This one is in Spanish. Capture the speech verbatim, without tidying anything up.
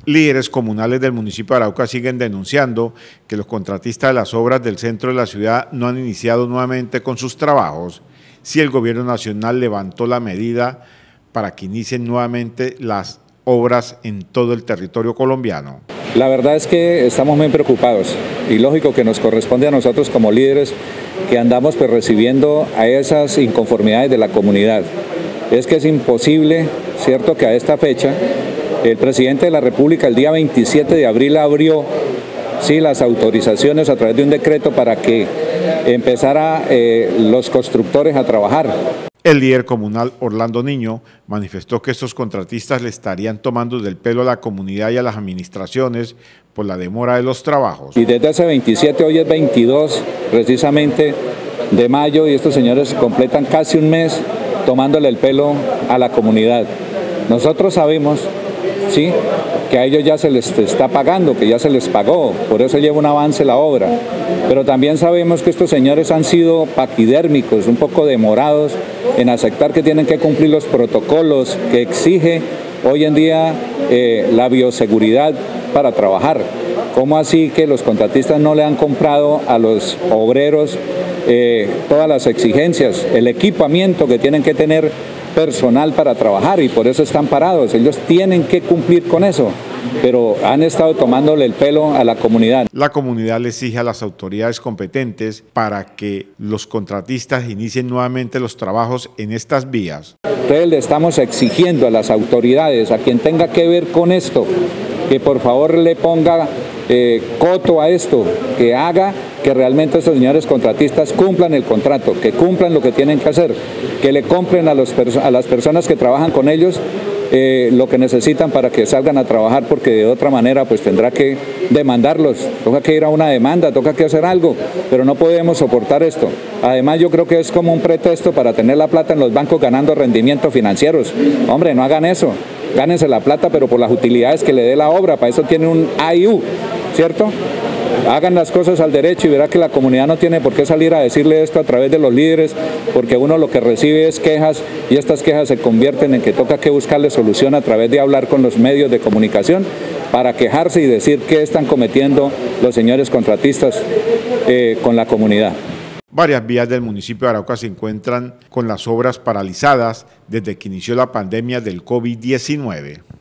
Líderes comunales del municipio de Arauca siguen denunciando que los contratistas de las obras del centro de la ciudad no han iniciado nuevamente con sus trabajos, si el gobierno nacional levantó la medida para que inicien nuevamente las obras en todo el territorio colombiano. La verdad es que estamos muy preocupados y lógico que nos corresponde a nosotros como líderes que andamos pues recibiendo a esas inconformidades de la comunidad. Es que es imposible, cierto, que a esta fecha el presidente de la República el día veintisiete de abril abrió sí, las autorizaciones a través de un decreto para que empezara eh, los constructores a trabajar. El líder comunal Orlando Niño manifestó que estos contratistas le estarían tomando del pelo a la comunidad y a las administraciones por la demora de los trabajos. Y desde ese veintisiete, hoy es veintidós precisamente de mayo, y estos señores completan casi un mes tomándole el pelo a la comunidad. Nosotros sabemos ¿sí? que a ellos ya se les está pagando, que ya se les pagó, por eso lleva un avance la obra. Pero también sabemos que estos señores han sido paquidérmicos, un poco demorados en aceptar que tienen que cumplir los protocolos que exige hoy en día eh, la bioseguridad para trabajar. ¿Cómo así que los contratistas no le han comprado a los obreros eh, todas las exigencias, el equipamiento que tienen que tener personal para trabajar, y por eso están parados? Ellos tienen que cumplir con eso, pero han estado tomándole el pelo a la comunidad. La comunidad le exige a las autoridades competentes para que los contratistas inicien nuevamente los trabajos en estas vías. Entonces le estamos exigiendo a las autoridades, a quien tenga que ver con esto, que por favor le ponga eh, coto a esto, que haga que realmente estos señores contratistas cumplan el contrato, que cumplan lo que tienen que hacer, que le compren a, los a las personas que trabajan con ellos eh, lo que necesitan para que salgan a trabajar, porque de otra manera pues tendrá que demandarlos, toca que ir a una demanda, toca que hacer algo, pero no podemos soportar esto. Además yo creo que es como un pretexto para tener la plata en los bancos ganando rendimientos financieros. Hombre, no hagan eso, gánense la plata pero por las utilidades que le dé la obra, para eso tiene un A I U, ¿cierto? Hagan las cosas al derecho y verá que la comunidad no tiene por qué salir a decirle esto a través de los líderes, porque uno lo que recibe es quejas, y estas quejas se convierten en que toca que buscarle solución a través de hablar con los medios de comunicación para quejarse y decir qué están cometiendo los señores contratistas eh, con la comunidad. Varias vías del municipio de Arauca se encuentran con las obras paralizadas desde que inició la pandemia del COVID diecinueve.